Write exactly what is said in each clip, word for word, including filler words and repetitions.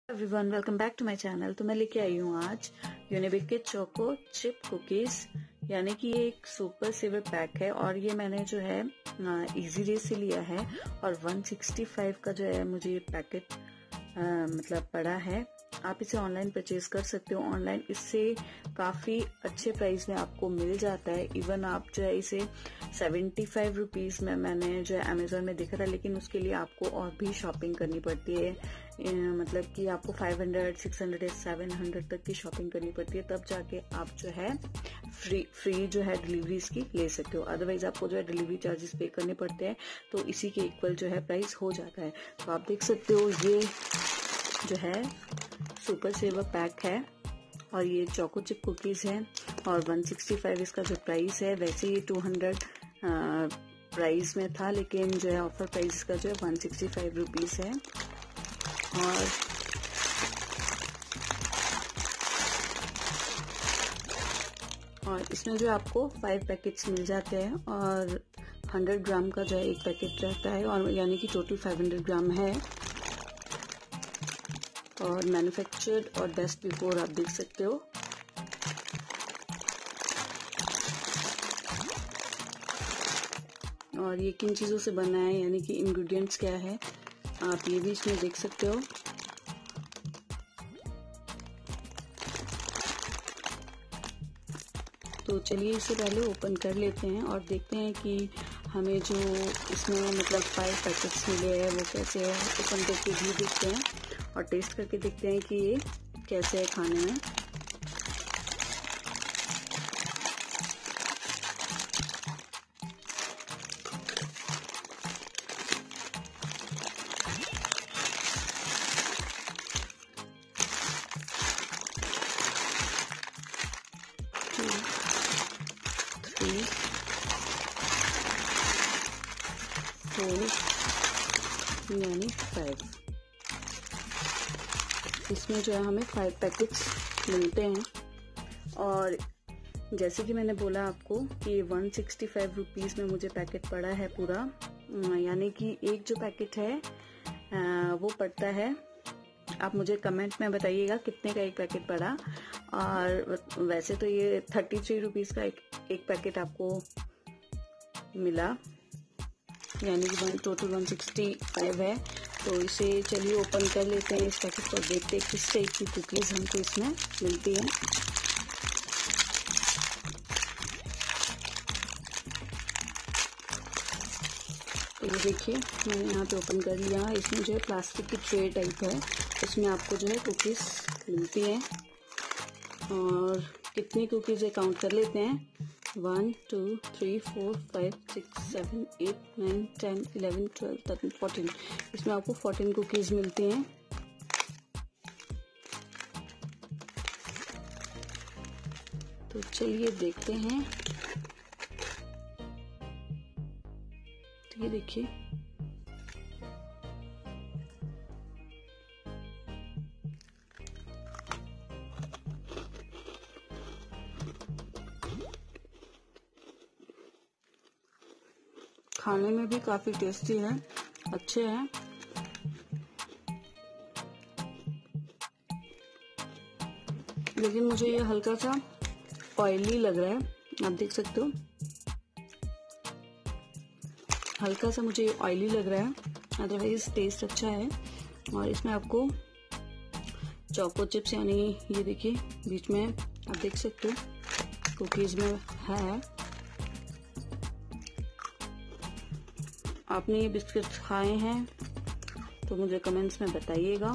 Everyone, welcome back to my channel. तो मैं लेके आई हूँ आज यूनिबिक के चोको चिप कुकीज, यानी कि ये एक सुपर सेवर पैक है और ये मैंने जो है इजी रे से लिया है और एक सौ पैंसठ का जो है मुझे ये पैकेट आ, मतलब पड़ा है। आप इसे ऑनलाइन परचेज कर सकते हो। ऑनलाइन इससे काफी अच्छे प्राइस में आपको मिल जाता है। इवन आप जो है इसे सेवेंटी फाइव रुपीज में मैंने जो है अमेजोन में देखा था, लेकिन उसके लिए आपको और भी शॉपिंग करनी पड़ती है। मतलब कि आपको पाँच सौ, छह सौ या सात सौ तक की शॉपिंग करनी पड़ती है, तब जाके आप जो है फ्री फ्री जो है डिलीवरी इसकी ले सकते हो। अदरवाइज आपको जो है डिलीवरी चार्जेस पे करने पड़ते हैं, तो इसी के इक्वल जो है प्राइस हो जाता है। तो आप देख सकते हो ये जो है सुपर सेवर पैक है और ये चोको चिप कुकीज है और एक सौ पैंसठ इसका जो प्राइस है। वैसे ये दो सौ प्राइस में था, लेकिन जो है ऑफर प्राइस का जो है एक सौ पैंसठ रुपीस है। और और इसमें जो आपको फाइव पैकेट्स मिल जाते हैं और सौ ग्राम का जो है एक पैकेट रहता है, और यानी कि टोटल पाँच सौ ग्राम है। और मैन्युफैक्चर्ड और बेस्ट बिफोर आप देख सकते हो। और ये किन चीजों से बना है, यानी कि इंग्रेडिएंट्स क्या है, आप ये भी इसमें देख सकते हो। तो चलिए इसे पहले ओपन कर लेते हैं और देखते हैं कि हमें जो इसमें मतलब फाइव पैकेट्स मिले हैं वो कैसे है। ओपन करके भी देखते हैं और टेस्ट करके देखते हैं कि ये कैसे है खाने में। थ्री फोर यानी फाइव। इसमें जो है हमें फाइव पैकेट्स मिलते हैं। और जैसे कि मैंने बोला आपको कि एक सौ पैंसठ रुपीस में मुझे पैकेट पड़ा है पूरा, यानी कि एक जो पैकेट है वो पड़ता है। आप मुझे कमेंट में बताइएगा कितने का एक पैकेट पड़ा। और वैसे तो ये थर्टी थ्री रुपीज का एक, एक पैकेट आपको मिला, यानी कि टोटल एक सौ पैंसठ है। तो इसे चलिए ओपन कर लेते हैं इस पैकेट को, देखते हैं किस टाइप की कुकीज हमको इसमें मिलती है। तो ये देखिए मैंने यहाँ पे ओपन कर लिया। इसमें जो है प्लास्टिक की ट्रे टाइप है, इसमें आपको जो है कुकीज मिलती है। और कितनी कुकीज है काउंट कर लेते हैं। One two three four five six seven eight nine ten eleven twelve thirteen fourteen. इसमें आपको फोर्टीन कुकीज मिलती हैं। तो चलिए देखते हैं। तो ये देखिए खाने में भी काफी टेस्टी है, अच्छे हैं। लेकिन मुझे ये हल्का सा ऑयली लग रहा है, आप देख सकते हो। हल्का सा मुझे ऑयली लग रहा है, अदरवाइज टेस्ट अच्छा है। और इसमें आपको चोको चिप्स, यानी ये देखिए बीच में आप देख सकते हो कुकीज में है। आपने ये बिस्किट खाए हैं तो मुझे कमेंट्स में बताइएगा।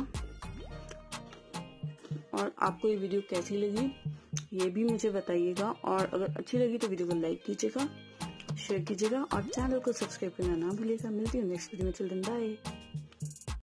और आपको ये वीडियो कैसी लगी ये भी मुझे बताइएगा। और अगर अच्छी लगी तो वीडियो को लाइक कीजिएगा, शेयर कीजिएगा और चैनल को सब्सक्राइब करना ना भूलिएगा। मिलती हूँ नेक्स्ट वीडियो में। Children bye.